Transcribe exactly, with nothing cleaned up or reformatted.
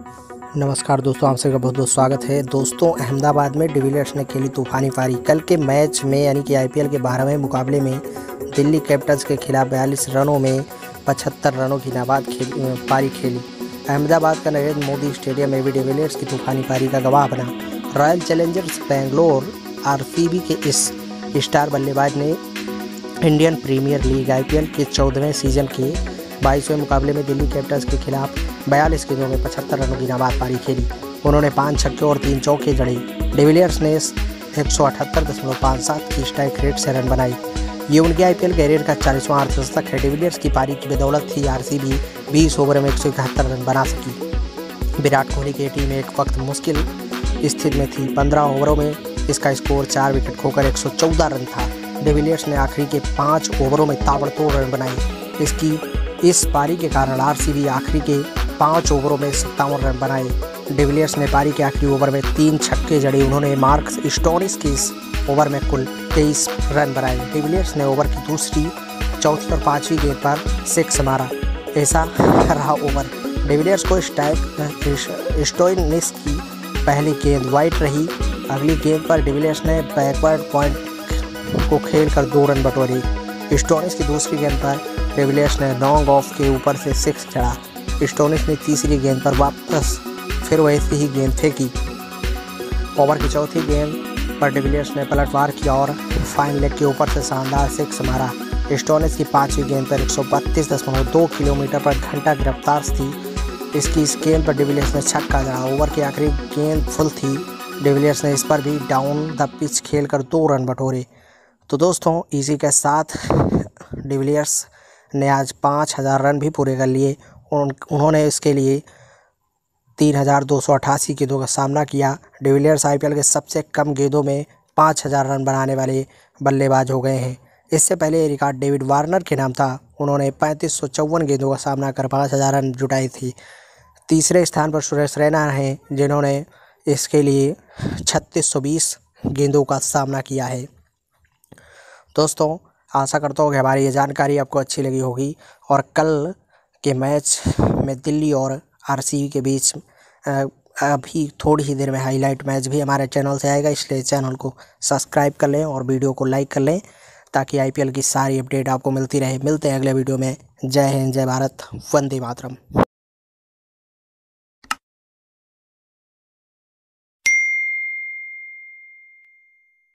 नमस्कार दोस्तों, आप सभी का बहुत बहुत स्वागत है। दोस्तों, अहमदाबाद में डिविलियर्स ने खेली तूफानी पारी। कल के मैच में यानी कि आईपीएल के बारहवें मुकाबले में दिल्ली कैपिटल्स के खिलाफ बयालीस रनों में पचहत्तर रनों की नाबाद खेली पारी खेली। अहमदाबाद का नरेंद्र मोदी स्टेडियम में भी डिविलियर्स की तूफानी पारी का गवाह बना। रॉयल चैलेंजर्स बेंगलोर आरसीबी के इस स्टार बल्लेबाज ने इंडियन प्रीमियर लीग आईपीएल के चौदहवें सीजन के बाईसवें मुकाबले में दिल्ली कैपिटल्स के खिलाफ बयालीस गेंदों में पचहत्तर रनों की नाबाद पारी खेली। उन्होंने पाँच छक्के और तीन चौके जड़े। डिविलियर्स ने एक सौ अठहत्तर दशमलव पाँच सात की स्ट्राइक रेट से रन बनाई। ये उनके आईपीएल कैरियर का चालीसवां अर्धशतक है। डिविलियर्स की पारी की बदौलत ही आरसीबी बीस ओवर में एक सौ इकहत्तर रन बना सकी। विराट कोहली की टीम एक वक्त मुश्किल स्थिति में थी। पंद्रह ओवरों में इसका स्कोर चार विकेट खोकर एक सौ चौदह रन था। डिविलियर्स ने आखिरी के पाँच ओवरों में ताबड़तोड़ रन बनाए। इसकी इस पारी के कारण आरसीबी आखिरी के पाँच ओवरों में सत्तावन रन बनाए। डिविलियर्स ने पारी के आखिरी ओवर में तीन छक्के जड़े। उन्होंने मार्क स्टोनिस के इस ओवर में कुल तेईस रन बनाए। डिविलियर्स ने ओवर की दूसरी, चौथी और पाँचवीं गेंद पर सिक्स मारा। ऐसा रहा ओवर। डिविलियर्स को स्टाइक स्टोइनिस की पहली गेंद वाइड रही। अगली गेंद पर डिविलियर्स ने बैकवर्ड पॉइंट को खेल कर दो रन बटोरे। स्टोनिस की दूसरी गेंद पर डिविलियर्स ने लॉन्ग ऑफ के ऊपर से सिक्स चढ़ा। स्टोनिस ने तीसरी गेंद पर वापस फिर वैसी ही गेंद फेंकी। ओवर की चौथी गेंद पर डिविलियर्स ने पलटवार किया और फाइन लेग के ऊपर से शानदार सिक्स मारा। स्टोनिस की पांचवी गेंद पर एक सौ बत्तीस दशमलव दो किलोमीटर पर घंटा की रफ्तार थी। इसकी इस गेंद पर डिविलियर्स ने छक्का जड़ा। ओवर की आखिरी गेंद फुल थी। डिविलियर्स ने इस पर भी डाउन द पिच खेलकर दो रन बटोरे। तो दोस्तों, इसी के साथ डिविलियर्स ने आज पाँच हज़ार रन भी पूरे कर लिए। उन, उन्होंने इसके लिए तीन हज़ार दो सौ अट्ठासी गेंदों का सामना किया। डिविलियर्स आईपीएल के सबसे कम गेंदों में पाँच हज़ार रन बनाने वाले बल्लेबाज हो गए हैं। इससे पहले ये रिकॉर्ड डेविड वार्नर के नाम था। उन्होंने पैंतीस सौ चौवन गेंदों का सामना कर पाँच हज़ार रन जुटाई थी। तीसरे स्थान पर सुरेश रैना हैं, जिन्होंने इसके लिए छत्तीस सौ बीस गेंदों का सामना किया है। दोस्तों, आशा करता हूँ कि हमारी ये जानकारी आपको अच्छी लगी होगी और कल के मैच में दिल्ली और आरसीबी के बीच अभी थोड़ी ही देर में हाईलाइट मैच भी हमारे चैनल से आएगा, इसलिए चैनल को सब्सक्राइब कर लें और वीडियो को लाइक कर लें ताकि आईपीएल की सारी अपडेट आपको मिलती रहे। मिलते हैं अगले वीडियो में। जय हिंद, जय भारत, वंदे मातरम।